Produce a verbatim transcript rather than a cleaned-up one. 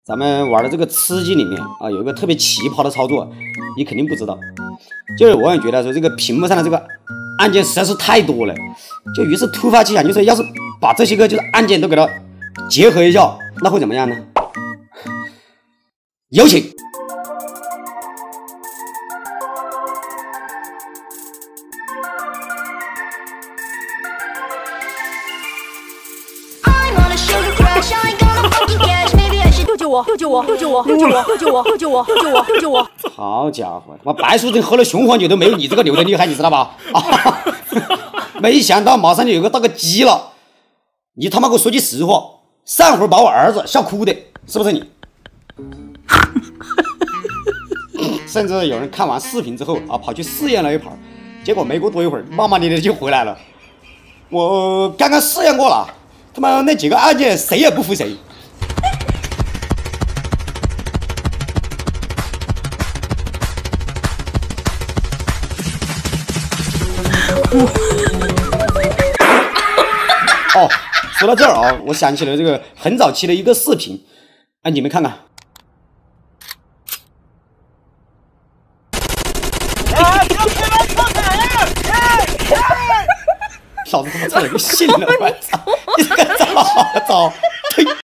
咱们玩的这个吃鸡里面啊，有一个特别奇葩的操作，你肯定不知道。就是我也觉得说这个屏幕上的这个按键实在是太多了，就于是突发奇想，就是要是把这些个就是按键都给它结合一下，那会怎么样呢？有请。 救救我！救救我！救救我！救救我！救救我！救救我！救救我！救救我！ 好家伙，我白书珍喝了雄黄酒都没有你这个牛的厉害，你知道吧？啊，没想到马上就有个大个鸡了。你他妈给我说句实话，上回把我儿子笑哭的，是不是你？甚至有人看完视频之后啊，跑去试验了一盘，结果没过多一会儿，骂骂咧咧就回来了。我刚刚试验过了，他妈那几个按键谁也不服谁。哦，说到这儿啊，我想起了这个很早期的一个视频，哎，你们看看。老子他妈差点就信了，我操！你这个糟糟，呸！